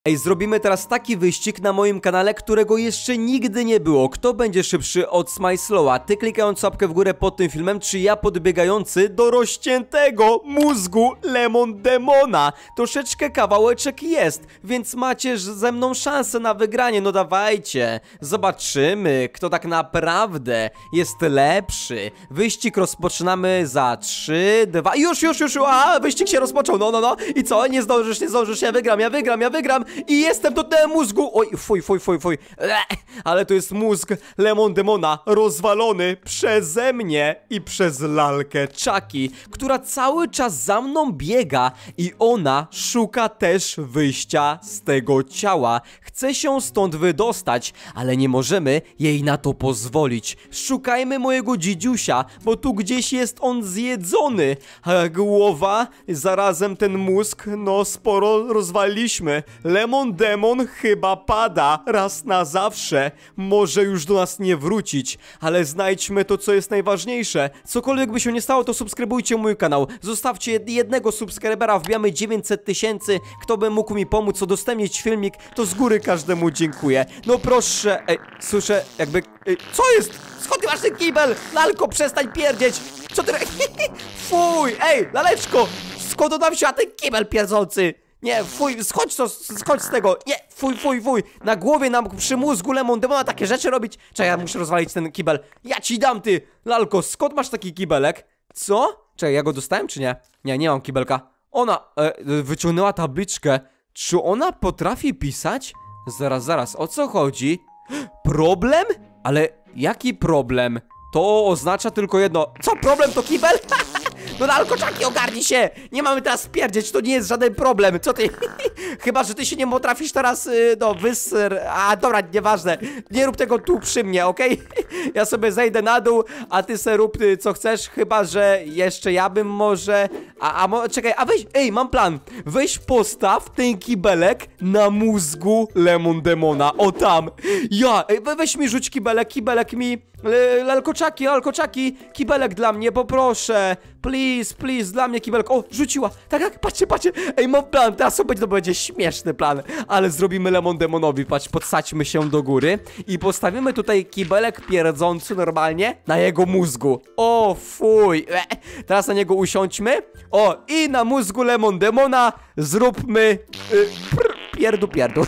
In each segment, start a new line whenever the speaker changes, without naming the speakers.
Ej, zrobimy teraz taki wyścig na moim kanale, którego jeszcze nigdy nie było. Kto będzie szybszy od Smajslowa? Ty klikając łapkę w górę pod tym filmem, czy ja podbiegający do rozciętego mózgu Lemon Demona? Troszeczkę kawałeczek jest, więc macie ze mną szansę na wygranie. No dawajcie, zobaczymy, kto tak naprawdę jest lepszy. Wyścig rozpoczynamy za 3, 2... Już, wyścig się rozpoczął, no. I co? Nie zdążysz, ja wygram. I jestem do tego mózgu. Oj, fuj. Ale to jest mózg Lemon Demona rozwalony przeze mnie i przez lalkę Chucky, która cały czas za mną biega i ona szuka też wyjścia z tego ciała. Chce się stąd wydostać, ale nie możemy jej na to pozwolić. Szukajmy mojego dzidziusia, bo tu gdzieś jest on zjedzony. A głowa, zarazem ten mózg, no sporo rozwaliliśmy. Lemon Demon chyba pada raz na zawsze. Może już do nas nie wrócić, ale znajdźmy to, co jest najważniejsze. Cokolwiek by się nie stało, to subskrybujcie mój kanał. Zostawcie jednego subskrybera, wbijamy 900 000. Kto by mógł mi pomóc udostępnić filmik, to z góry każdemu dziękuję. No proszę, słyszę jakby... co jest? Skąd ty masz ten kibel? Lalko, przestań pierdzieć. Co ty... Fuj, laleczko, skąd on wziął ten kibel pierdzący? Nie, fuj, schodź z tego. Nie, fuj. Na głowie nam przy mózgu Lemon Demona takie rzeczy robić. Czekaj, ja muszę rozwalić ten kibel. Ja ci dam, ty, lalko, skąd masz taki kibelek? Co? Czekaj, ja go dostałem, czy nie? Nie mam kibelka. Ona wyciągnęła tabliczkę. Czy ona potrafi pisać? Zaraz, o co chodzi? Problem? Ale jaki problem? To oznacza tylko jedno. Co, problem to kibel? No lalko, Chucky, ogarnij się! Nie mamy teraz wpierdzieć, to nie jest żaden problem. Co ty? Chyba, że ty się nie potrafisz teraz, A, dobra, nieważne. Nie rób tego tu przy mnie, okej? Ja sobie zejdę na dół, a ty se rób co chcesz. Chyba, że jeszcze ja bym może... Czekaj, weź, mam plan. Weź postaw ten kibelek na mózgu Lemon Demona. O tam. Weź mi rzuć kibelek mi... Lalko Chucky, kibelek dla mnie, poproszę. Please, dla mnie kibelek. O, rzuciła. Tak, patrzcie. Mam plan, teraz to będzie śmieszny plan. Ale zrobimy Lemon Demonowi, patrz, podsadźmy się do góry i postawimy tutaj kibelek pierdzący normalnie na jego mózgu. O, fuj. Teraz na niego usiądźmy. O, i na mózgu Lemon Demona zróbmy pierdu.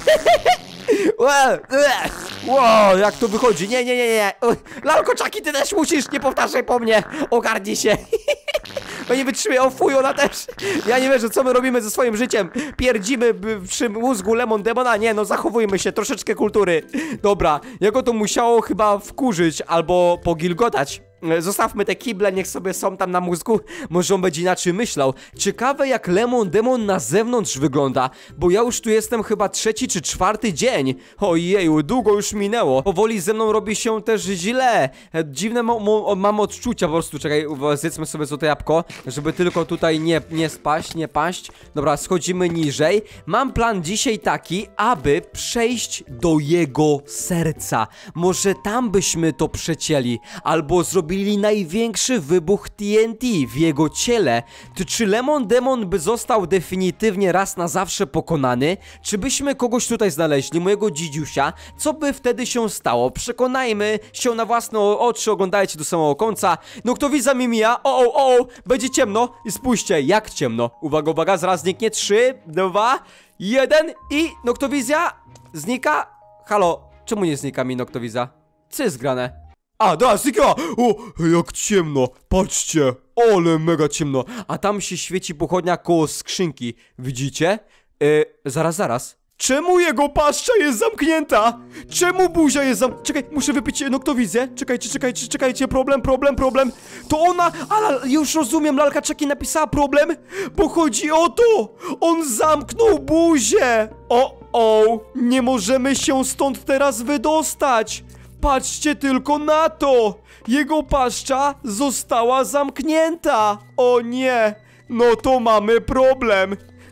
Wow, jak to wychodzi? Nie. Lalko Chucky, ty też musisz, nie powtarzaj po mnie. Ogarnij się. No nie wytrzymuję, o fuj, ona też. Ja nie wierzę, co my robimy ze swoim życiem. Pierdzimy przy mózgu Lemon Demona. Nie, no zachowujmy się, troszeczkę kultury. Dobra, jego to musiało chyba wkurzyć albo pogilgotać. Zostawmy te kible, niech sobie są tam na mózgu. Może on będzie inaczej myślał. Ciekawe, jak Lemon Demon na zewnątrz wygląda, bo ja już tu jestem chyba 3. czy 4. dzień. Ojeju, długo już minęło. Powoli ze mną robi się też źle. Dziwne mam odczucia po prostu. Czekaj, zjedzmy sobie złote jabłko, żeby tylko tutaj nie paść. Dobra, schodzimy niżej. Mam plan dzisiaj taki, aby przejść do jego serca. Może tam byśmy to przecięli, albo zrobili największy wybuch TNT w jego ciele. Czy Lemon Demon by został definitywnie raz na zawsze pokonany? Czy byśmy kogoś tutaj znaleźli, mojego dzidziusia? Co by wtedy się stało? Przekonajmy się na własne oczy, oglądajcie do samego końca. Noktowizja mi mija. Będzie ciemno. I spójrzcie, jak ciemno. Uwaga, zaraz zniknie. 3, 2, 1 i noktowizja znika. Halo, czemu nie znika mi noktowizja? Co jest grane? Dobra, znikła! O, jak ciemno, patrzcie, ale mega ciemno. A tam się świeci pochodnia koło skrzynki, widzicie? Zaraz. Czemu jego paszcza jest zamknięta? Czemu buzia jest zamknięta? Czekaj, muszę wypić noktowizję. Czekajcie, problem. To ona, już rozumiem, lalka Chucky napisała problem, bo chodzi o to. On zamknął buzię. Nie możemy się stąd teraz wydostać. Patrzcie tylko na to! Jego paszcza została zamknięta! O nie! No to mamy problem!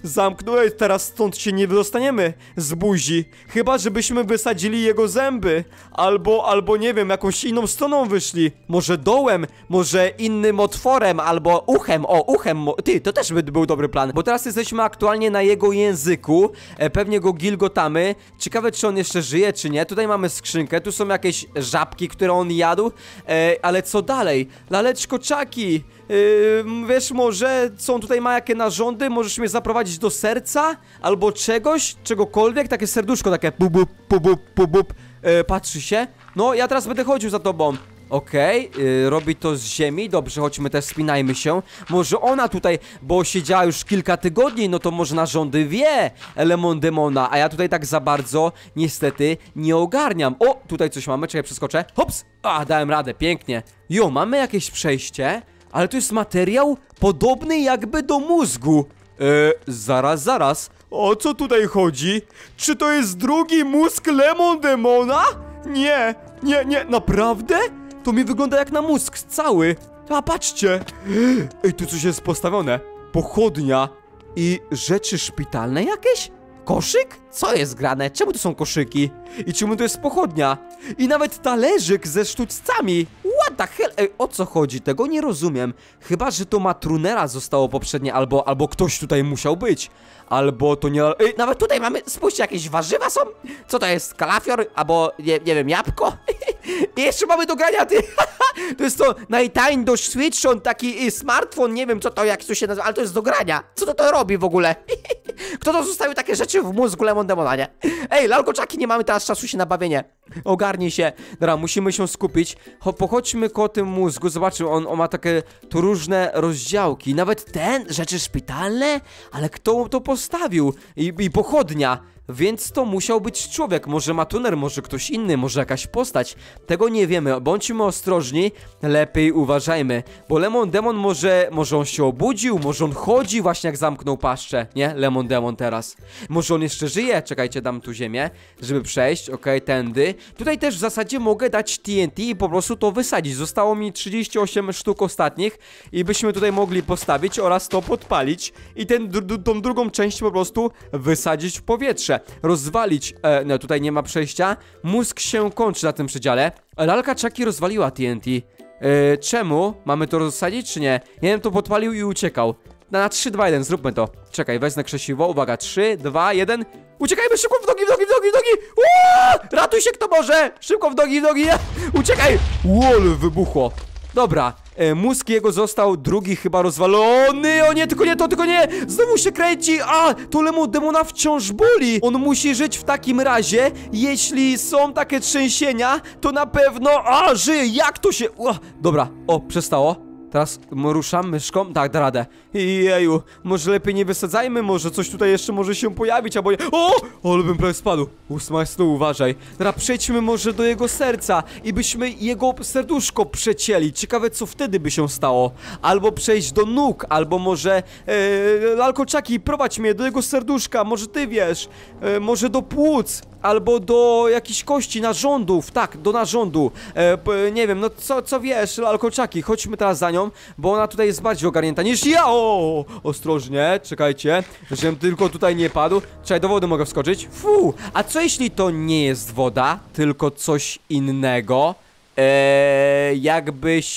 Zamknąłeś, teraz stąd się nie wydostaniemy z buzi. Chyba, żebyśmy wysadzili jego zęby. Albo nie wiem, jakąś inną stroną wyszli. Może dołem, może innym otworem, albo uchem. O, uchem. Ty, to też by był dobry plan. Bo teraz jesteśmy aktualnie na jego języku. Pewnie go gilgotamy. Ciekawe, czy on jeszcze żyje, czy nie. Tutaj mamy skrzynkę, tu są jakieś żabki, które on jadł. Ale co dalej? Laleczko Chucky. Wiesz, może co on tutaj ma, jakie narządy? Możesz mnie zaprowadzić do serca? Albo czegoś? Czegokolwiek? Takie serduszko, takie bubup, bubup, bubup. Patrzy się. No, ja teraz będę chodził za tobą. Okej, robi to z ziemi. Dobrze, chodźmy też, spinajmy się. Może ona tutaj, bo siedziała już kilka tygodni, no to może narządy wie Lemon Demona, a ja tutaj tak za bardzo niestety nie ogarniam. O, tutaj coś mamy, czekaj, przeskoczę. Hops, dałem radę, pięknie. Jo, mamy jakieś przejście, ale to jest materiał podobny jakby do mózgu. Zaraz. O co tutaj chodzi? Czy to jest drugi mózg Lemon Demona? Nie, naprawdę? To mi wygląda jak na mózg cały. A patrzcie. Ej, tu coś jest postawione. Pochodnia i rzeczy szpitalne jakieś? Koszyk? Co jest grane? Czemu to są koszyki? I czemu to jest pochodnia? I nawet talerzyk ze sztućcami. What the hell? Ej, o co chodzi? Tego nie rozumiem. Chyba, że to Matrunera zostało poprzednie, albo ktoś tutaj musiał być. Albo to nie... Ej, nawet tutaj mamy... Spójrzcie, jakieś warzywa są? Co to jest? Kalafior? Albo, nie wiem, jabłko? I jeszcze mamy do grania, ty... To jest to Nintendo Switch, on taki smartfon, nie wiem co to, jak to się nazywa, ale to jest do grania. Co to robi w ogóle? Kto to zostawił takie rzeczy w mózgu Lemon Demona, nie? Ej, lalko Chucky, nie mamy teraz czasu się na bawienie. Ogarnij się. Dobra, musimy się skupić. Pochodźmy koło tym mózgu. Zobaczmy, on ma takie tu różne rozdziałki. Nawet ten, rzeczy szpitalne? Ale kto to postawił? I pochodnia. Więc to musiał być człowiek, może Matuner, może ktoś inny, może jakaś postać. Tego nie wiemy, bądźmy ostrożni, lepiej uważajmy. Bo Lemon Demon może on się obudził, może on chodzi właśnie jak zamknął paszczę, nie? Lemon Demon teraz. Może on jeszcze żyje, czekajcie, dam tu ziemię, żeby przejść, okej, tędy. Tutaj też w zasadzie mogę dać TNT i po prostu to wysadzić. Zostało mi 38 sztuk ostatnich i byśmy tutaj mogli postawić oraz to podpalić i tą drugą część po prostu wysadzić w powietrze. Rozwalić, no tutaj nie ma przejścia. Mózg się kończy na tym przedziale. Lalka Chucky rozwaliła TNT. Czemu? Mamy to rozsadzić czy nie? Ja bym to podpalił i uciekał. Na 3, 2, 1, zróbmy to. Czekaj, wezmę krzesiwo, uwaga, 3, 2, 1. Uciekajmy szybko, w nogi! Ratuj się kto może! Szybko w nogi! Uciekaj! Łol, wybuchło. Dobra, mózg jego został drugi chyba rozwalony. O nie, tylko nie! Znowu się kręci! To Lemon Demona wciąż boli! On musi żyć w takim razie. Jeśli są takie trzęsienia, to na pewno... żyje! Jak to się... Dobra, przestało. Teraz ruszam myszką, tak, da radę. Jeju, może lepiej nie wysadzajmy, może coś tutaj jeszcze może się pojawić, albo nie... Ale bym prawie spadł. Smajslu, uważaj. Dobra, przejdźmy może do jego serca i byśmy jego serduszko przecięli. Ciekawe, co wtedy by się stało. Albo przejść do nóg, albo może... Lalko Chucky, prowadź mnie do jego serduszka, może ty wiesz. Może do płuc. Albo do jakichś kości, narządów, tak, do narządu. Nie wiem, no co wiesz, Lalko Chucky, chodźmy teraz za nią, bo ona tutaj jest bardziej ogarnięta niż ja. Ostrożnie, czekajcie, żebym tylko tutaj nie padł. Czekaj, do wody mogę wskoczyć. A co jeśli to nie jest woda, tylko coś innego? Jakby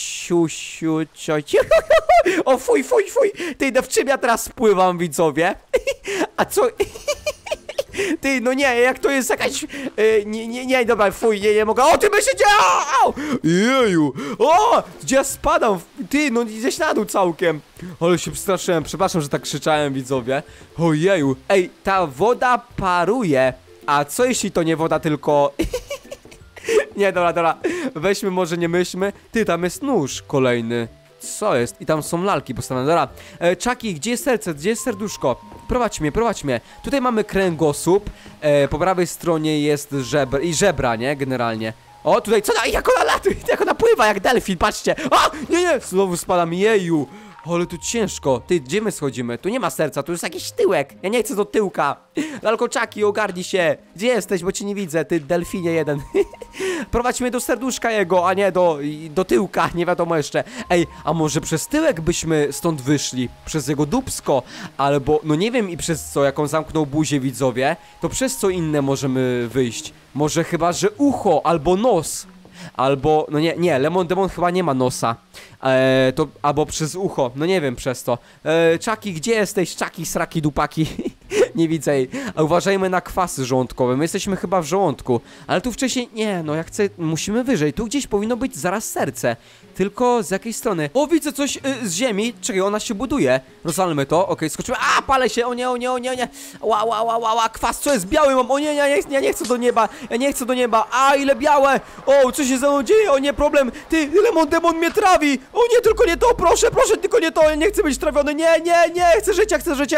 fuj. Ty, w czym ja teraz spływam, widzowie? A co... Ty, no nie, jak to jest jakaś... Nie, dobra, fuj, nie mogę. Ty by się dzieje! Jeju! Gdzie ja spadam? Ty, no gdzieś na dół całkiem. Ale się przestraszyłem, przepraszam, że tak krzyczałem, widzowie. Ojeju, ej, ta woda paruje. A co jeśli to nie woda, tylko... Nie, dobra, weźmy, może nie myślmy. Ty, tam jest nóż kolejny. Co jest? I tam są lalki postawione. Dobra, Chucky, gdzie jest serce? Gdzie jest serduszko? Prowadź mnie. Tutaj mamy kręgosłup. Po prawej stronie jest żebra, nie? Generalnie. Tutaj, jak ona latuje, jak ona pływa, jak delfin, patrzcie. Nie, znowu spadam, jeju. Ale tu ciężko. Ty, gdzie my schodzimy? Tu nie ma serca, tu jest jakiś tyłek. Ja nie chcę do tyłka. Lalkoczaki, ogarnij się. Gdzie jesteś, bo cię nie widzę, ty delfinie jeden. Prowadź mnie do serduszka jego, a nie do tyłka, nie wiadomo jeszcze. Ej, a może przez tyłek byśmy stąd wyszli? Przez jego dupsko? Albo, no nie wiem i przez co, jak on zamknął buzię, widzowie, to przez co inne możemy wyjść? Może chyba, że ucho, albo nos. Albo, no nie, Lemon Demon chyba nie ma nosa. To, albo przez ucho, no nie wiem przez to. Chucky, gdzie jesteś? Chucky, sraki, dupaki. Nie widzę jej. A uważajmy na kwasy żołądkowe, my jesteśmy chyba w żołądku. Ale tu wcześniej, nie, no ja chcę, musimy wyżej. Tu gdzieś powinno być zaraz serce. Tylko z jakiej strony? O, widzę coś z ziemi. Czekaj, ona się buduje. Rozwalmy to, okej, skoczymy. A, palę się, o nie. Ła, kwas, co jest? Biały mam, o nie, ja nie chcę do nieba. Ja nie chcę do nieba. A, ile białe. O, co się ze mną dzieje? O nie, problem. Ty, Lemon Demon mnie trawi. O nie, tylko nie to, proszę, tylko nie to. Ja nie chcę być trawiony. Nie, chcę życia.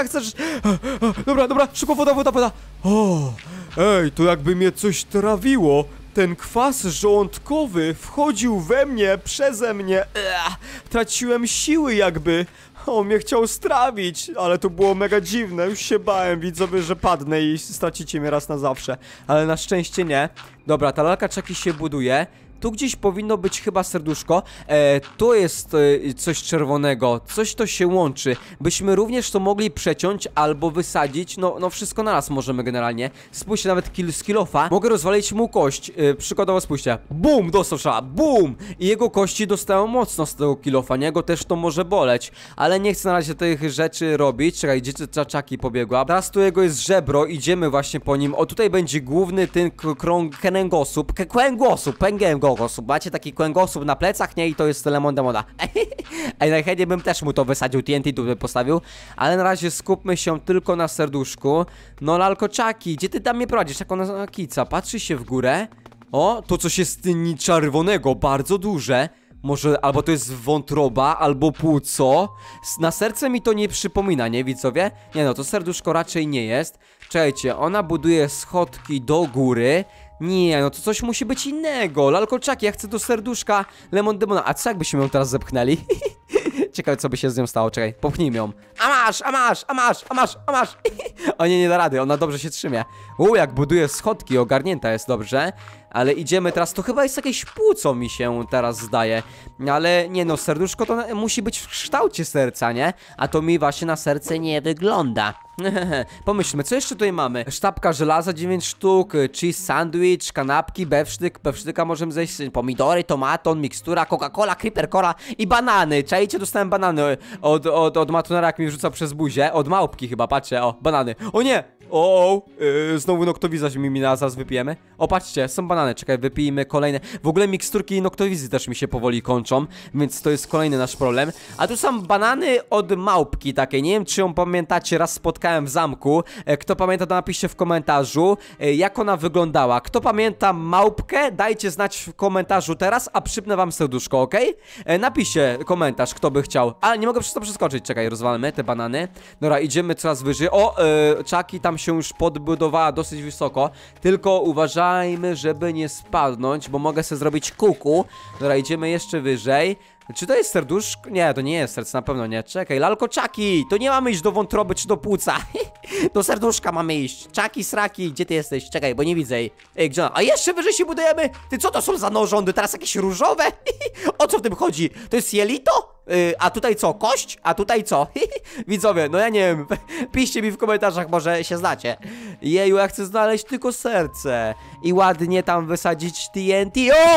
Dobra, szybko woda. O, ej, to jakby mnie coś trawiło. Ten kwas żołądkowy wchodził we mnie, przeze mnie. Traciłem siły jakby. On mnie chciał strawić, ale to było mega dziwne. Już się bałem, widzowie, że padnę i stracicie mnie raz na zawsze. Ale na szczęście nie. Dobra, ta lalka Chucky się buduje. Tu gdzieś powinno być chyba serduszko. Tu jest coś czerwonego. Coś to się łączy. Byśmy również to mogli przeciąć albo wysadzić. No wszystko naraz możemy generalnie. Spójrzcie, nawet z kill-offa. Mogę rozwalić mu kość. Przykładowo spójrzcie. Bum! Dostał strzała. Bum! I jego kości dostają mocno z tego kill-offa. Niego też to może boleć. Ale nie chcę na razie tych rzeczy robić. Czekaj, gdzie Chucky pobiegła? Teraz tu jego jest żebro. Idziemy właśnie po nim. O, tutaj będzie główny ten kręgosłup. Kłęgosłup. Macie taki kłęgosłup na plecach, nie? I to jest Lemon Demona. Ej, najchętniej bym też mu to wysadził, TNT tu postawił. Ale na razie skupmy się tylko na serduszku. No, lalko Chucky, gdzie ty tam mnie prowadzisz? Jak ona kica? Patrzy się w górę. O, to coś jest czerwonego, bardzo duże. Może albo to jest wątroba, albo płuco. Na serce mi to nie przypomina, nie widzowie? Nie no, to serduszko raczej nie jest. Czekajcie, ona buduje schodki do góry. Nie, no to coś musi być innego. Lalko Chucky, ja chcę do serduszka Lemon Demona. A co jakbyśmy ją teraz zepchnęli? Ciekawe, co by się z nią stało. Czekaj, popchnijmy ją. A masz. O nie da rady, ona dobrze się trzymie. Jak buduje schodki, ogarnięta jest dobrze. Ale idziemy teraz, to chyba jest jakieś płuco, mi się teraz zdaje. Ale nie no, serduszko to musi być w kształcie serca, nie? A to mi właśnie na serce nie wygląda. Pomyślmy, co jeszcze tutaj mamy? Sztabka żelaza 9 sztuk, cheese sandwich, kanapki, bewsztyka możemy zjeść, pomidory, tomaton, mikstura, Coca-Cola, creeper cola i banany. Czajcie, dostałem banany od matunera, jak mi wrzucał przez buzię. Od małpki chyba, patrzcie, o, banany. O nie! Znowu noktowiza mi zaraz wypijemy. O, patrzcie, są banany, czekaj, wypijmy kolejne. W ogóle miksturki i noktowizy też mi się powoli kończą, więc to jest kolejny nasz problem. A tu są banany od małpki takiej, nie wiem, czy ją pamiętacie, raz spotkałem w zamku. Kto pamięta, to napiszcie w komentarzu, jak ona wyglądała. Kto pamięta małpkę, dajcie znać w komentarzu teraz, a przypnę wam serduszko, okej? Napiszcie komentarz, kto by chciał. Ale nie mogę przez to przeskoczyć, czekaj, rozwalmy te banany. Dobra, idziemy coraz wyżej. Chucky tam się już podbudowała dosyć wysoko. Tylko uważajmy, żeby nie spadnąć, bo mogę sobie zrobić kuku. Dobra, idziemy jeszcze wyżej. Czy to jest serduszko? Nie, to nie jest serce, na pewno nie. Czekaj, lalko Chucky, to nie mamy iść do wątroby czy do płuca. Do serduszka mamy iść. Chucky, sraki, gdzie ty jesteś? Czekaj, bo nie widzę jej. Ej, gdzie ona? A jeszcze wyżej się budujemy? Ty, co to są za narządy? Teraz jakieś różowe? O co w tym chodzi? To jest jelito? A tutaj co? Kość? A tutaj co? Widzowie, no ja nie wiem. Piszcie mi w komentarzach, może się znacie. Jeju, ja chcę znaleźć tylko serce. I ładnie tam wysadzić TNT.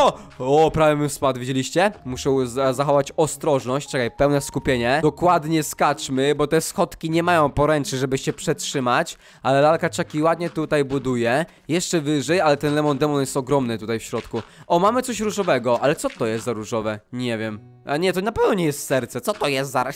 O, prawie bym spadł, widzieliście? Muszę zachować ostrożność. Czekaj, pełne skupienie. Dokładnie skaczmy, bo te schodki nie mają poręczy, żeby się przetrzymać. Ale lalka Chucky ładnie tutaj buduje. Jeszcze wyżej, ale ten Lemon Demon jest ogromny tutaj w środku. O, mamy coś różowego, ale co to jest za różowe? Nie wiem. A nie, to na pewno nie jest serce. Co to jest za...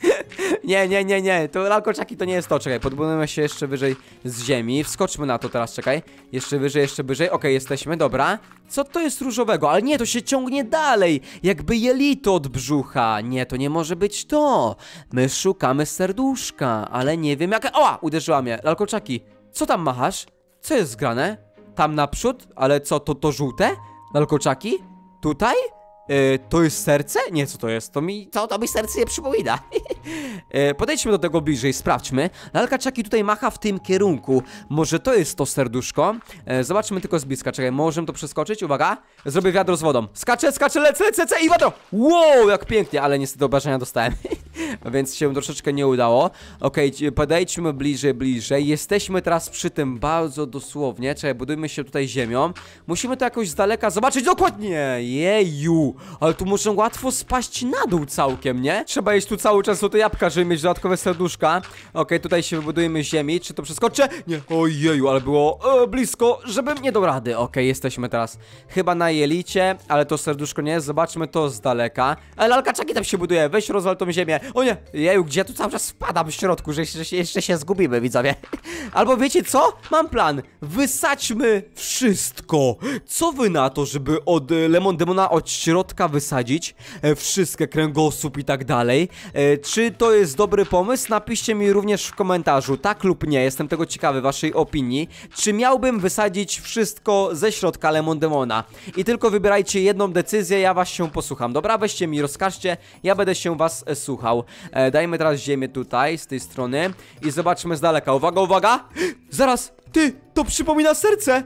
Nie. To lalko Chucky to nie jest to. Czekaj, podbudujemy się jeszcze wyżej z ziemi. Wskoczmy na to teraz, czekaj. Jeszcze wyżej. Okej, jesteśmy, dobra. Co to jest różowego? Ale nie, to się ciągnie dalej. Jakby jelito od brzucha. Nie, to nie może być to. My szukamy serduszka, ale nie wiem jak... Uderzyła mnie. Lalko Chucky, co tam machasz? Co jest zgrane? Tam naprzód? Ale co, to żółte? Lalko Chucky? Tutaj? To jest serce? Nie, co to jest? To mi serce nie przypomina. Podejdźmy do tego bliżej, sprawdźmy. Lalka Chucky tutaj macha w tym kierunku. Może to jest to serduszko? Zobaczmy tylko z bliska. Czekaj, możemy to przeskoczyć? Uwaga. Zrobię wiadro z wodą. Skaczę, lecę i wiadro! Wow, jak pięknie, ale niestety obrażenia dostałem. Więc się troszeczkę nie udało. Okej, podejdźmy bliżej. Jesteśmy teraz przy tym bardzo dosłownie. Czekaj, budujmy się tutaj ziemią. Musimy to jakoś z daleka zobaczyć dokładnie. Jeju, ale tu można łatwo spaść na dół całkiem, nie? Trzeba jeść tu cały czas te jabłka, żeby mieć dodatkowe serduszka. Okej, tutaj się wybudujemy ziemi. Czy to przeskoczę? Nie, ojeju, ale było blisko, żebym nie dał rady. Okej, jesteśmy teraz chyba na jelicie, ale to serduszko nie jest. Zobaczmy to z daleka. Ale lalka Chucky tam się buduje. Weź rozwal tą ziemię. O nie, jeju, gdzie tu cały czas wpadam w środku, że jeszcze się zgubimy, widzowie. Albo wiecie co? Mam plan. Wysadźmy wszystko. Co wy na to, żeby od Lemon Demona od środka wysadzić wszystkie, kręgosłup i tak dalej? Czy to jest dobry pomysł? Napiszcie mi również w komentarzu, tak lub nie. Jestem tego ciekawy, waszej opinii. Czy miałbym wysadzić wszystko ze środka Lemon Demona? I tylko wybierajcie jedną decyzję, ja was się posłucham. Dobra, weźcie mi, rozkażcie, ja będę się was słuchał. Dajmy teraz ziemię tutaj, z tej strony i zobaczmy z daleka. Uwaga, uwaga! Zaraz! Ty, to przypomina serce!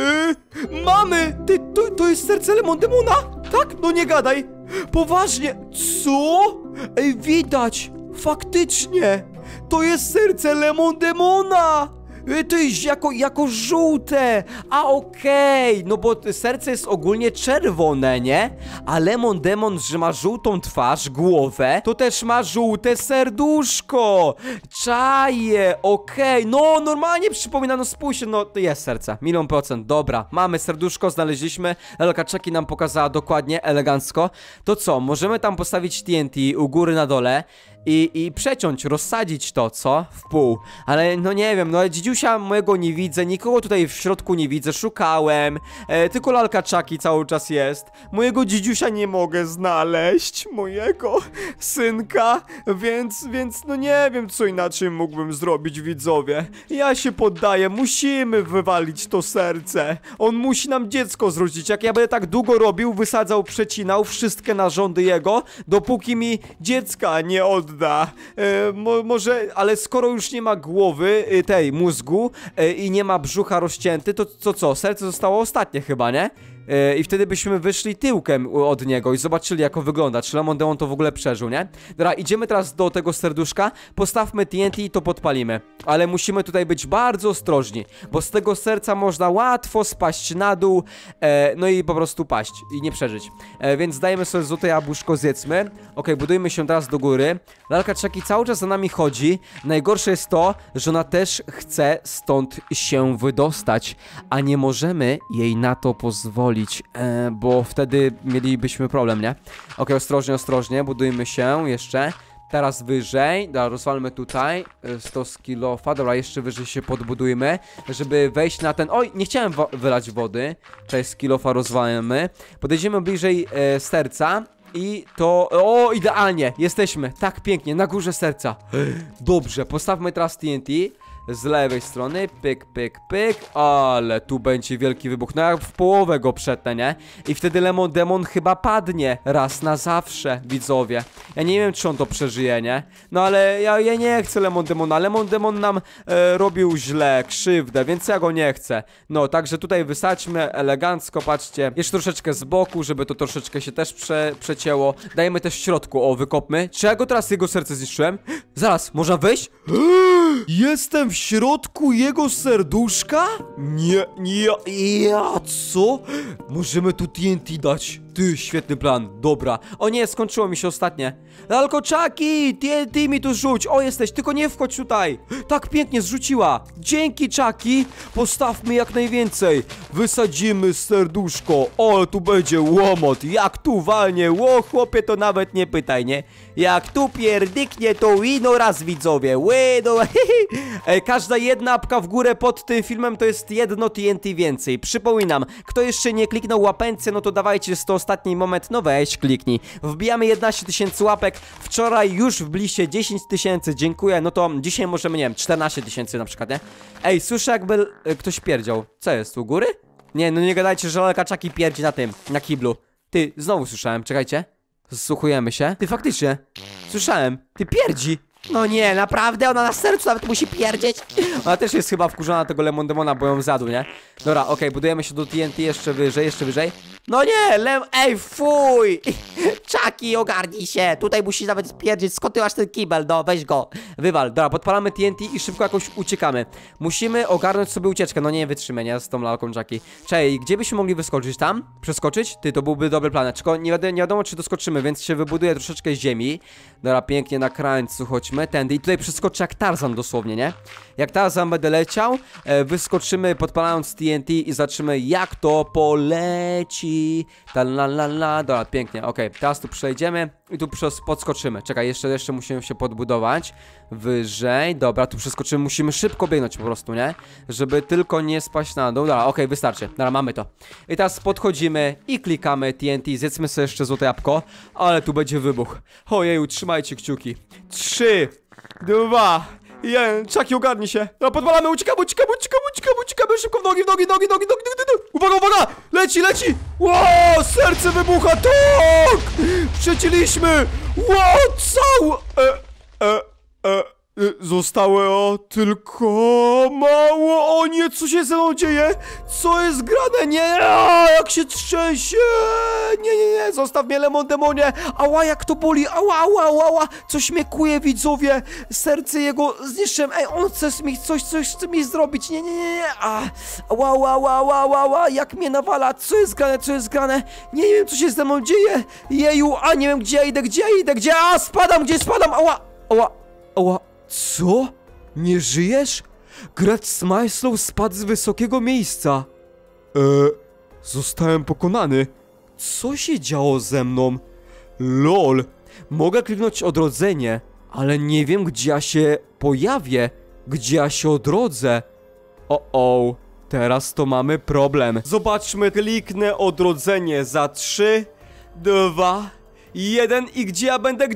Mamy! Ty, to jest serce Lemon Demona? Tak? No nie gadaj! Poważnie! Co? Ej, widać! Faktycznie! To jest serce Lemon Demona! To jest jako żółte. A okej, no bo serce jest ogólnie czerwone, nie? A Lemon Demon, że ma żółtą twarz, głowę, to też ma żółte serduszko. Czaję, okej. No normalnie przypomina, no spójrzcie, no to jest serce, 100%, dobra. Mamy serduszko, znaleźliśmy. Lalka Chucky nam pokazała dokładnie, elegancko. To co, możemy tam postawić TNT u góry na dole i przeciąć, rozsadzić to, co? W pół. Ale no nie wiem, no dzidziusia mojego nie widzę, nikogo tutaj w środku nie widzę, szukałem. Tylko lalka Chucky cały czas jest. Mojego dzidziusia nie mogę znaleźć, mojego synka, więc no nie wiem, co inaczej mógłbym zrobić, widzowie. Ja się poddaję, musimy wywalić to serce. On musi nam dziecko zwrócić. Jak ja będę tak długo robił, wysadzał, przecinał wszystkie narządy jego, dopóki mi dziecka nie odda. Może, ale skoro już nie ma głowy, tej mózgu i nie ma brzucha rozcięty, to co? Serce zostało ostatnie chyba, nie? I wtedy byśmy wyszli tyłkiem od niego i zobaczyli, jak on wygląda. Czy Lemon Demon to w ogóle przeżył, nie? Dobra, idziemy teraz do tego serduszka, postawmy TNT i to podpalimy. Ale musimy tutaj być bardzo ostrożni, bo z tego serca można łatwo spaść na dół, no i po prostu paść i nie przeżyć. Więc dajmy sobie złote jabłuszko, zjedzmy. Okej, budujmy się teraz do góry. Lalka Chucky cały czas za nami chodzi. Najgorsze jest to, że ona też chce stąd się wydostać, a nie możemy jej na to pozwolić. Bo wtedy mielibyśmy problem, nie? Okej, ostrożnie, budujmy się jeszcze. Teraz wyżej, dobra, rozwalmy tutaj 100 kilofa, dobra, jeszcze wyżej się podbudujmy, żeby wejść na ten... Oj, nie chciałem wylać wody. Cześć, kilofa rozwalmy. Podejdziemy bliżej serca. I to... O, idealnie, jesteśmy, tak pięknie, na górze serca. Dobrze, postawmy teraz TNT z lewej strony, pyk, ale tu będzie wielki wybuch, no jak w połowę go przetnę, nie? I wtedy Lemon Demon chyba padnie raz na zawsze, widzowie. Ja nie wiem, czy on to przeżyje, nie? No ale ja nie chcę Lemon Demona. Lemon Demon nam robił źle, krzywdę, więc ja go nie chcę. No, także tutaj wysadźmy elegancko, patrzcie, jeszcze troszeczkę z boku, żeby to troszeczkę się też przecięło. Dajemy też w środku, o, wykopmy. Czy ja go teraz jego serce zniszczyłem? Zaraz, można wejść? Jestem w środku jego serduszka? Co? Możemy tu TNT dać. Ty, świetny plan, dobra. O nie, skończyło mi się ostatnie. Lalko Chucky, TNT mi tu rzuć. O, jesteś, tylko nie wchodź tutaj. Tak pięknie zrzuciła. Dzięki, Chucky. Postawmy jak najwięcej. Wysadzimy serduszko. O, tu będzie łomot. Jak tu walnie, chłopie, to nawet nie pytaj, nie? Jak tu pierdyknie, to ino raz, widzowie. Każda jedna apka w górę pod tym filmem to jest jedno TNT więcej. Przypominam, kto jeszcze nie kliknął łapencję, no to dawajcie, jest to ostatni moment, no weź kliknij. Wbijamy 11 000 łapek, wczoraj już wbiliście 10 000, dziękuję, no to dzisiaj możemy, nie wiem, 14 000 na przykład, nie? Ej, słyszę jakby ktoś pierdział. Co jest, u góry? Nie, no nie gadajcie, że lalka Chucky pierdzi na tym, na kiblu. Ty, znowu słyszałem, czekajcie. Zasłuchujemy się. Ty, faktycznie. Słyszałem. Ty, pierdzi.
No nie, naprawdę? Ona na sercu nawet musi pierdzieć?
Ona też jest chyba wkurzona na tego Lemon Demona, bo ją zjadł, nie? Dobra, okej, budujemy się do TNT jeszcze wyżej, jeszcze wyżej.
No nie, ej, fuj! Chucky, ogarnij się! Tutaj musisz nawet spierdzieć, skąd ty masz ten kibel? No, weź go.
Wywal, dobra, podpalamy TNT i szybko jakoś uciekamy. Musimy ogarnąć sobie ucieczkę, no nie wytrzymy, nie? Z tą lalką Jackie. Czekaj, gdzie byśmy mogli wyskoczyć? Tam? Przeskoczyć? Ty, to byłby dobry plan, tylko nie wiadomo czy doskoczymy, więc się wybuduje troszeczkę ziemi. Dobra, pięknie na krańcu, chodźmy tędy i tutaj przeskoczę jak Tarzan dosłownie, nie? Jak Tarzan będę leciał, wyskoczymy podpalając TNT i zobaczymy jak to poleci. Dobra, pięknie, okej, teraz tu przejdziemy i tu podskoczymy. Czekaj, jeszcze musimy się podbudować wyżej, dobra, tu przeskoczymy, musimy szybko biegnąć po prostu, nie? Żeby tylko nie spaść na dół, dobra, okej, wystarczy, dobra, mamy to. I teraz podchodzimy i klikamy TNT, zjedzmy sobie jeszcze złote jabłko, ale tu będzie wybuch. Ojeju, trzymajcie kciuki. 3, 2, 1, Chucky, ogarnij się. No, podwalamy, uciekamy, szybko w nogi. Uwaga, leci. Wow, serce wybucha, tak! Przeciliśmy. Wow, zostało tylko mało. O nie, co się ze mną dzieje? Co jest grane? Nie, jak się trzęsie. Nie, zostaw mnie, Lemon Demonie. Ała, jak to boli, ała. Coś mnie kuje, widzowie. Serce jego zniszczyłem. Ej, on chce mi coś chce mi zrobić. Nie. Ała, jak mnie nawala. Co jest grane? Nie wiem, co się ze mną dzieje. Jeju, nie wiem, gdzie ja idę. Spadam, ała. Co? Nie żyjesz? Gracz Smajslow spadł z wysokiego miejsca. Zostałem pokonany. Co się działo ze mną? LOL. Mogę kliknąć odrodzenie, ale nie wiem, gdzie ja się pojawię. Gdzie ja się odrodzę. Teraz to mamy problem. Zobaczmy, kliknę odrodzenie za 3, 2, 1 i gdzie ja będę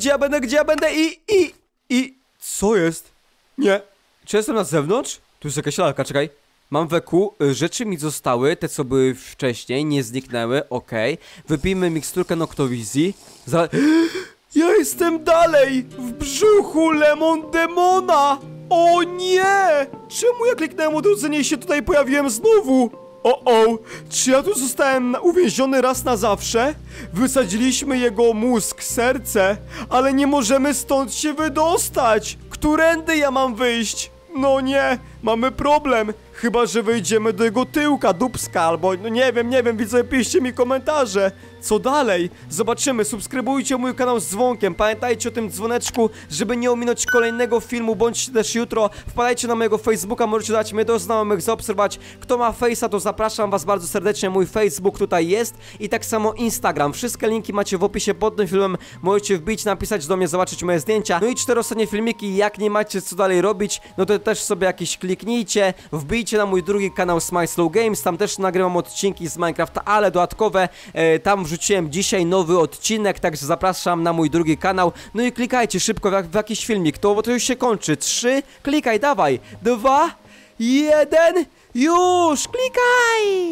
i... Co jest? Nie. Czy jestem na zewnątrz? Tu jest jakaś lalka, czekaj. Mam WQ, rzeczy mi zostały, te co były wcześniej, nie zniknęły, okej. Wypijmy miksturkę Noctowizji. Ja jestem dalej! W brzuchu Lemon Demona! O nie! Czemu ja kliknąłem odrodzenie i się tutaj pojawiłem znowu? Czy ja tu zostałem uwięziony raz na zawsze? Wysadziliśmy jego mózg, serce, ale nie możemy stąd się wydostać! Którędy ja mam wyjść? No nie, mamy problem. Chyba że wejdziemy do jego tyłka, dupska, albo no nie wiem, widzowie, piszcie mi komentarze. Co dalej? Zobaczymy, subskrybujcie mój kanał z dzwonkiem, pamiętajcie o tym dzwoneczku, żeby nie ominąć kolejnego filmu, bądźcie też jutro. Wpadajcie na mojego Facebooka, możecie dać mnie do znajomych, zaobserwować. Kto ma Face'a, to zapraszam was bardzo serdecznie, mój Facebook tutaj jest i tak samo Instagram. Wszystkie linki macie w opisie pod tym filmem, możecie wbić, napisać do mnie, zobaczyć moje zdjęcia. No i 4 ostatnie filmiki, jak nie macie co dalej robić, no to też sobie jakieś kliknijcie, wbijcie na mój drugi kanał Smajslow Games, tam też nagrywam odcinki z Minecrafta, ale dodatkowe, tam wrzuciłem dzisiaj nowy odcinek, także zapraszam na mój drugi kanał. No i klikajcie szybko w jakiś filmik, bo to już się kończy. 3, klikaj, dawaj, 2, 1, już, klikaj!